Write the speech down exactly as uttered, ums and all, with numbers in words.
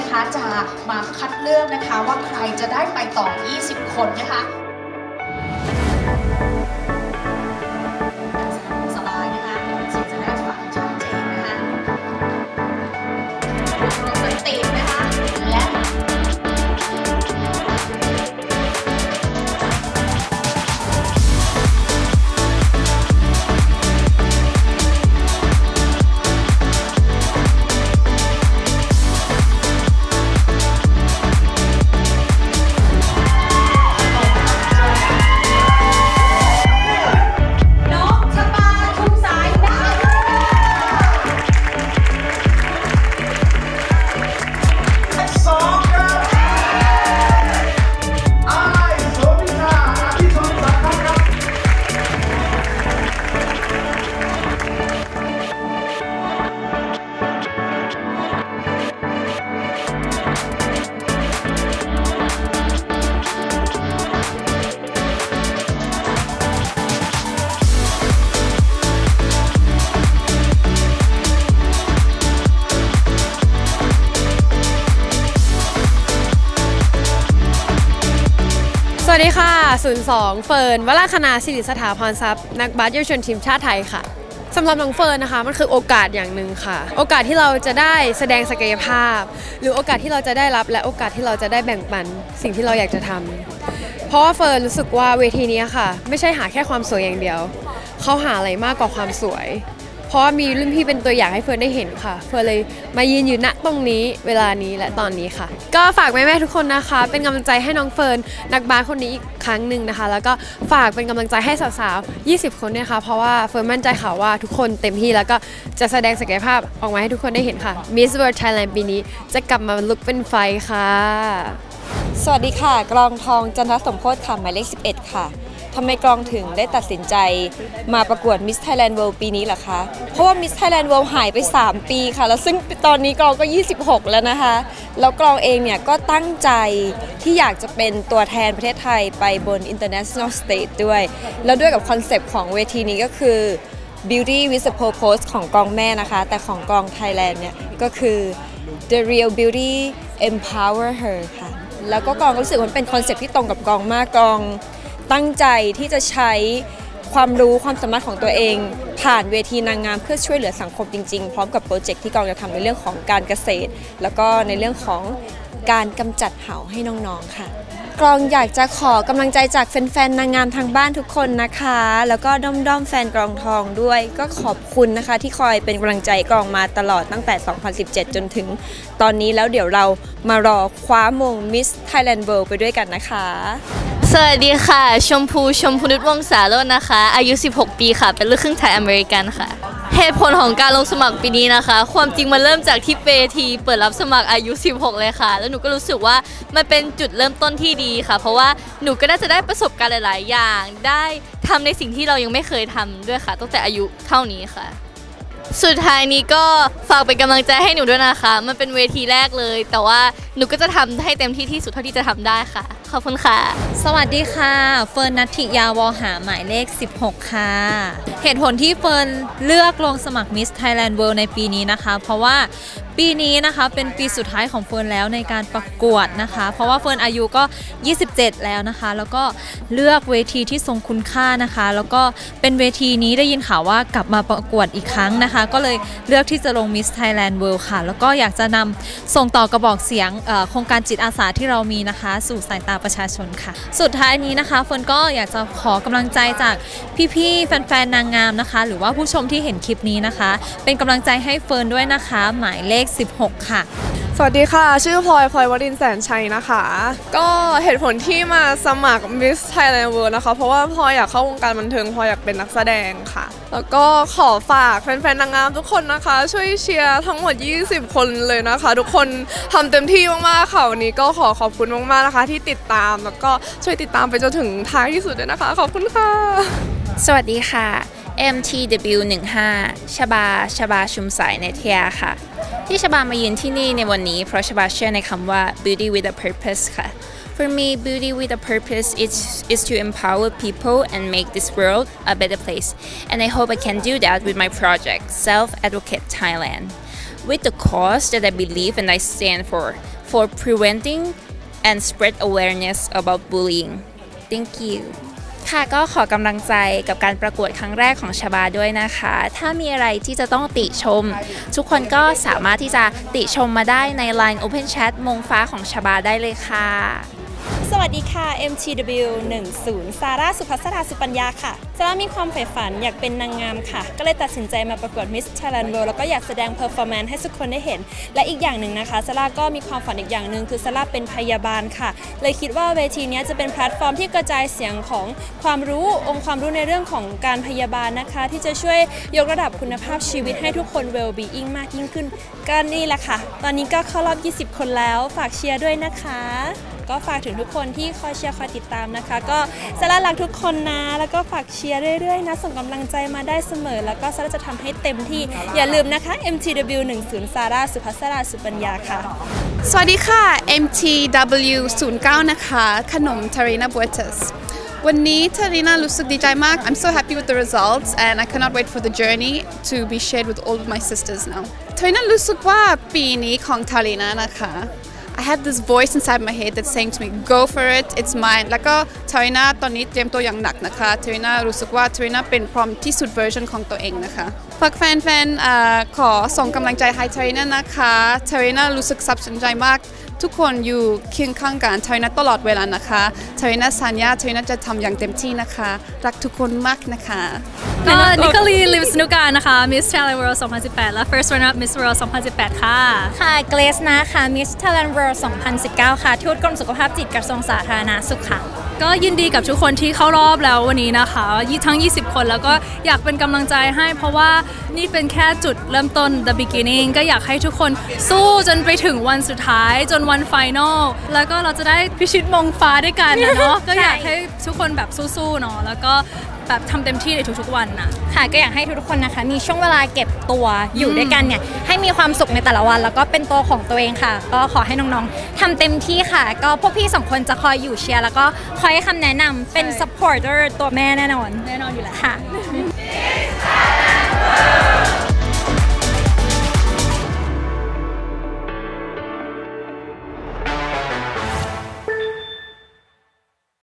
นะคะจะมาคัดเลือกนะคะว่าใครจะได้ไปต่อยี่สิบคนนะคะสบายนะคะเสียงจะได้ฟังชัดเจนนะคะรถเป็นตีนนะคะและสวัสดีค่ะศูนย์สองเฟิร์นวราคณาศิริสถาพรทรัพย์นักบาสเยาวชนทีมชาติไทยค่ะสำหรับน้องเฟิร์นนะคะมันคือโอกาสอย่างหนึ่งค่ะโอกาสที่เราจะได้แสดงศักยภาพหรือโอกาสที่เราจะได้รับและโอกาสที่เราจะได้แบ่งปันสิ่งที่เราอยากจะทำเพราะว่าเฟิร์นรู้สึกว่าเวทีนี้ค่ะไม่ใช่หาแค่ความสวยอย่างเดียวเขาหาอะไรมากกว่าความสวยเพราะมีรุ่นพี่เป็นตัวอย่างให้เฟิร์นได้เห็นค่ะเฟิร์นเลยมายืนอยู่ณตรงนี้เวลานี้และตอนนี้ค่ะก็ฝากแม่ๆทุกคนนะคะเป็นกำลังใจให้น้องเฟิร์นนักบาสคนนี้อีกครั้งหนึ่งนะคะแล้วก็ฝากเป็นกำลังใจให้สาวๆยี่สิบคนเนี่ยค่ะเพราะว่าเฟิร์นมั่นใจค่ะว่าทุกคนเต็มที่แล้วก็จะแสดงศักยภาพออกมาให้ทุกคนได้เห็นค่ะ Miss World Thailand ปีนี้จะกลับมาลุกเป็นไฟค่ะสวัสดีค่ะกรองทองจันทสมโพธิ์ค่ะหมายเลขสิบเอ็ดค่ะทำไมกรองถึงได้ตัดสินใจมาประกวด Miss Thailand World ปีนี้ล่ะคะเพราะว่า Miss Thailand World หายไปสามปีค่ะแล้วซึ่งตอนนี้กรองก็ยี่สิบหกแล้วนะคะแล้วกรองเองเนี่ยก็ตั้งใจที่อยากจะเป็นตัวแทนประเทศไทยไปบน International Stage ด้วยแล้วด้วยกับคอนเซปต์ของเวทีนี้ก็คือ Beauty with a Purpose ของกรองแม่นะคะแต่ของกรอง Thailand เนี่ยก็คือ The Real Beauty Empower Her ค่ะแล้วก็กรองรู้สึกว่ามันเป็นคอนเซปต์ที่ตรงกับกรองมากกรองตั้งใจที่จะใช้ความรู้ความสามารถของตัวเองผ่านเวทีนางงามเพื่อช่วยเหลือสังคมจริงๆพร้อมกับโปรเจกต์ที่กองจะทำในเรื่องของการเกษตรแล้วก็ในเรื่องของการกำจัดเห่าให้น้องๆค่ะกองอยากจะขอกำลังใจจากแฟนๆนางงามทางบ้านทุกคนนะคะแล้วก็ด้อมๆแฟนกรองทองด้วยก็ขอบคุณนะคะที่คอยเป็นกำลังใจกองมาตลอดตั้งแต่สองพันสิบเจ็ดจนถึงตอนนี้แล้วเดี๋ยวเรามารอคว้ามง Miss Thailand World ไปด้วยกันนะคะสวัสดีค่ะชมพูชมพูนุชวงศ์สาโรจน์นะคะอายุสิบหกปีค่ะเป็นลูกครึ่งไทยอเมริกันค่ะเหตุผลของการลงสมัครปีนี้นะคะความจริงมันเริ่มจากที่เวทีเปิดรับสมัครอายุสิบหกเลยค่ะแล้วหนูก็รู้สึกว่ามันเป็นจุดเริ่มต้นที่ดีค่ะเพราะว่าหนูก็น่าจะได้ประสบการณ์หลายๆอย่างได้ทำในสิ่งที่เรายังไม่เคยทำด้วยค่ะตั้งแต่อายุเท่านี้ค่ะสุดท้ายนี้ก็ฝากเป็นกำลังใจให้หนูด้วยนะคะมันเป็นเวทีแรกเลยแต่ว่าหนูก็จะทำให้เต็มที่ที่สุดเท่าที่จะทำได้ค่ะขอบคุณค่ะสวัสดีค่ะเฟิร์นณัฐิยาวอหาหมายเลขสิบหกค่ะเหตุผลที่เฟิร์นเลือกลงสมัคร Miss Thailand World ในปีนี้นะคะเพราะว่าปีนี้นะคะเป็นปีสุดท้ายของเฟิร์นแล้วในการประกวดนะคะเพราะว่าเฟิร์นอายุก็ยี่สิบเจ็ดแล้วนะคะแล้วก็เลือกเวทีที่ทรงคุณค่านะคะแล้วก็เป็นเวทีนี้ได้ยินข่าวว่ากลับมาประกวดอีกครั้งนะคะก็เลยเลือกที่จะลง Miss Thailand World ค่ะแล้วก็อยากจะนำส่งต่อกระบอกเสียงโครงการจิตอาสาที่เรามีนะคะสู่สายตาประชาชนค่ะสุดท้ายนี้นะคะเฟิร์นก็อยากจะขอกำลังใจจากพี่ๆแฟนๆนางงามนะคะหรือว่าผู้ชมที่เห็นคลิปนี้นะคะเป็นกำลังใจให้เฟิร์นด้วยนะคะหมายเลขสิบหกค่ะสวัสดีค่ะชื่อพลอยพลอยวรินทร์แสนชัยนะคะก็เหตุผลที่มาสมัคร Miss Thailand World นะคะเพราะว่าพลอยอยากเข้าวงการบันเทิงพลอยอยากเป็นนักแสดงค่ะแล้วก็ขอฝากแฟนๆนางงามทุกคนนะคะช่วยเชียร์ทั้งหมดยี่สิบคนเลยนะคะทุกคนทำเต็มที่มากๆค่ะวันนี้ก็ขอขอบคุณมากๆนะคะที่ติดตามแล้วก็ช่วยติดตามไปจนถึงท้ายที่สุดเลยนะคะขอบคุณค่ะสวัสดีค่ะ เอ็ม ที ดับเบิลยู หนึ่งห้า ชบาชบาชุมสายเนเทียค่ะที่ชบามายืนที่นี่ในวันนี้เพราะชบาเชื่อในคำว่า beauty with a purpose ค่ะ For me, beauty with a purpose is, is to empower people and make this world a better place. And I hope I can do that with my project, Self Advocate Thailand. with the cause that I believe and I stand for for preventing and spread awareness about bullying. Thank you. ค่ะก็ขอกำลังใจกับการประกวดครั้งแรกของชบาด้วยนะคะถ้ามีอะไรที่จะต้องติชมทุกคนก็สามารถที่จะติชมมาได้ใน ไลน์ Open Chat มงฟ้าของชบาได้เลยค่ะสวัสดีค่ะ เอ็ม ที ดับเบิลยู หนึ่งศูนย์ ซาร่า สุภัสรา สุปัญญาค่ะซาร่ามีความใฝ่ฝันอยากเป็นนางงามค่ะก็เลยตัดสินใจมาประกวด Miss Thailand World แล้วก็อยากแสดงเพอร์ฟอร์แมนซ์ให้ทุกคนได้เห็นและอีกอย่างหนึ่งนะคะซาร่าก็มีความฝันอีกอย่างหนึ่งคือซาร่าเป็นพยาบาลค่ะเลยคิดว่าเวทีนี้จะเป็นแพลตฟอร์มที่กระจายเสียงของความรู้องค์ความรู้ในเรื่องของการพยาบาลนะคะที่จะช่วยยกระดับคุณภาพชีวิตให้ทุกคน well being มากยิ่งขึ้นก็นี่แหละค่ะตอนนี้ก็เข้ารอบยี่สิบคนแล้วฝากเชียร์ด้วยนะคะก็ฝากถึงทุกคนที่คอยเชียร์คอยติดตามนะคะก็ซาร่ารักทุกคนนะแล้วก็ฝากเชียร์เรื่อยๆนะส่งกำลังใจมาได้เสมอแล้วก็ซาร่าจะทำให้เต็มที่อย่าลืมนะคะ เอ็ม ที ดับเบิลยู หนึ่งศูนย์ ซาร่า สุภัสรา สุปัญญาค่ะสวัสดีค่ะ เอ็ม ที ดับเบิลยู ศูนย์เก้า นะคะขนม Tarina Buetas วันนี้ Tarina รู้สึกดีใจมาก I'm so happy with the results and I cannot wait for the journey to be shared with all of my sisters now Tarina รู้สึกว่าปีนี้ของ Tarina นะคะ I have this voice inside my head that's saying to me go for it it's mine แล้วก็ Tarina ตอนนี้เตรียมตัวอย่างหนักนะคะ Tarina รู้สึกว่า Tarina เป็นพร้อมที่สุด version ของตัวเองนะคะฝากแฟนๆขอส่งกำลังใจให้ Tarina นะคะ Tarina รู้สึกซับซึ้งใจมากทุกคนอยู่เคียงข้างกัน Tarina ตลอดเวลานะคะ Tarina สัญญา Tarina จะทำอย่างเต็มที่นะคะรักทุกคนมากนะคะก็นิโคลีลิมสนุกานะคะ Miss Thailand World สองพันสิบแปดและ First Runner Up Miss World สองพันสิบแปดค่ะค่ะเกรซนะคะ Miss Thailand World สองพันสิบเก้าค่ะทูตกรมสุขภาพจิตกระทรวงสาธารณสุขค่ะก็ยินดีกับทุกคนที่เข้ารอบแล้ววันนี้นะคะทั้งยี่สิบคนแล้วก็อยากเป็นกำลังใจให้เพราะว่านี่เป็นแค่จุดเริ่มต้น the beginning ก็อยากให้ทุกคนสู้จนไปถึงวันสุดท้ายจนวัน final แล้วก็เราจะได้พิชิตมงฟ้าด้วยกันนะเนาะ ก็อยากให้ทุกคนแบบสู้ๆเนาะแล้วก็แบบทำเต็มที่ในทุกๆวันนะค่ะก็อยากให้ทุกคนนะคะมีช่วงเวลาเก็บตัวอยู่ด้วยกันเนี่ยให้มีความสุขในแต่ละวันแล้วก็เป็นตัวของตัวเองค่ะก็ขอให้น้องๆทำเต็มที่ค่ะก็พวกพี่สองคนจะคอยอยู่เชียร์แล้วก็คอยให้คำแนะนำเป็น supporter ตัวแม่แน่นอนแน่นอนอยู่แล้วค่ะ